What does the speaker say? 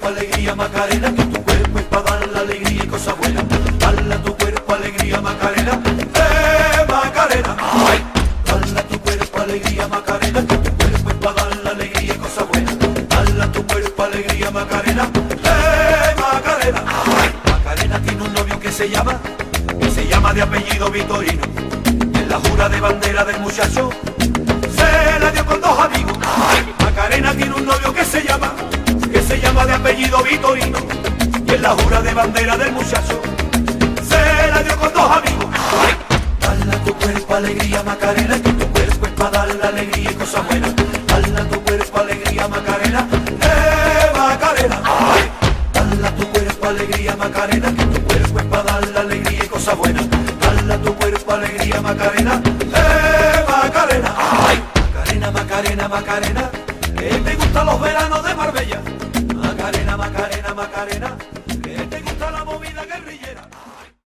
cuerpo alegría Macarena, que tu cuerpo es para dar la alegría y cosas buenas. Dale a tu cuerpo alegría Macarena, Macarena. Ay. Dale a tu cuerpo alegría Macarena, que tu cuerpo es para dar la alegría y cosas buenas. Dale a tu cuerpo alegría Macarena, Macarena. Ay. Macarena tiene un novio que se llama de apellido Vitorino. En la jura de bandera del muchacho se la dio con dos amigos. Ay. Macarena tiene un novio que se llama de apellido Vitorino. Y en la jura de bandera del muchacho se la dio con dos amigos. Ay. Dale a tu cuerpo alegría Macarena, que tu cuerpo es para dar la alegría y cosas buenas. Dale a tu cuerpo alegría Macarena, Macarena. Ay. Dale a tu cuerpo alegría Macarena, que tu cuerpo es para dar la alegría y cosas buenas. Dale a tu cuerpo alegría Macarena, Macarena. Ay. Macarena, Macarena, Macarena, me gustan los veranos de Marbella. Macarena, Macarena, Macarena.